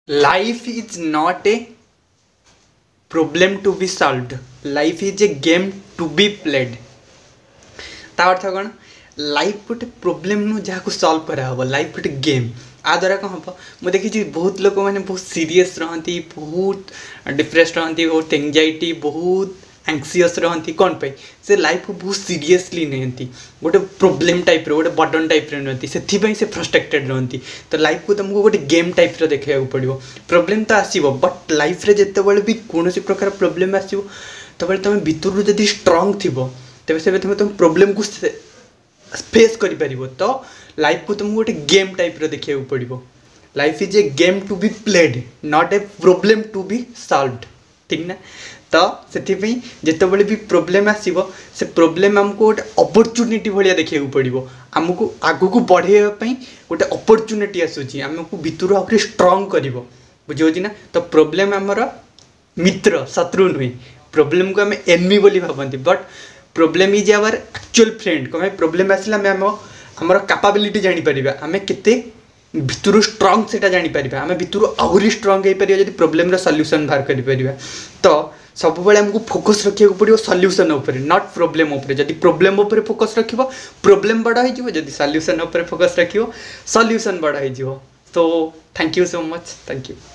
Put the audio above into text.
Life is not a problem to be solved. Life is a game to be played. ता अर्थ कौन life गोटे problem नु जहाँ solve करा हम लाइफ गोटे गेम आ द्वारा कौन हम मुझे देखी बहुत लोक मैंने बहुत सीरीयस रहती बहुत डिप्रेस रहती बहुत एंजाइटी बहुत एंक्सीयस रहती कौन पाई से लाइफ को बहुत सीरियसली नहीं गोटे प्रोब्लेम टाइप गोटे बर्डन टाइप नहीं से फ्रस्ट्रेटेड रहती तो लाइफ को तुमको गोटे गेम टाइप देखा पड़ो प्रोब्लेम तो आसो बट लाइफ रे जिते भी कौन प्रकार प्रोब्लेम आसो तब तुम भितर जब स्ट्रंग थी तेज से तुम प्रोब्लेम को फेस कर तो लाइफ को तुमको गोटे गेम टाइप देखा पड़ो life is a game to be played not a problem to be solved ठीक ना तो से जिते भी प्रोब्लेम आसो से प्रोब्लेम आमको गोटे अपॉर्चुनिटी भाया देखा पड़ो आमको आगू को बढ़ाई गोटे अपॉर्चुनिटी आसूँ आमको भितर आगे स्ट्रंग कर बुझे ना तो प्रोब्लेम आमर मित्र शत्रु नुहे प्रोब्लेम को आम एनिमी बोली भावती but problem is our actual friend कम प्रोब्लेम आसला आमर कैपेबिलिटी जापर आम के भितर स्ट्रंग से जापर आम भितर आहरी स्ट्रंग हो पार जब प्रोब्लेम सल्यूशन बाहर कर तो सब बेले आमको फोकस रखा पड़ो सल्यूशन उपर नॉट प्रोब्लेम उपर जब प्रोब्लेम उपर फोकस रख प्रोब्लेम बड़ा हो जब सल्यूशन उपर फोकस रख सल्यूशन बड़ा हो तो thank you so much thank you.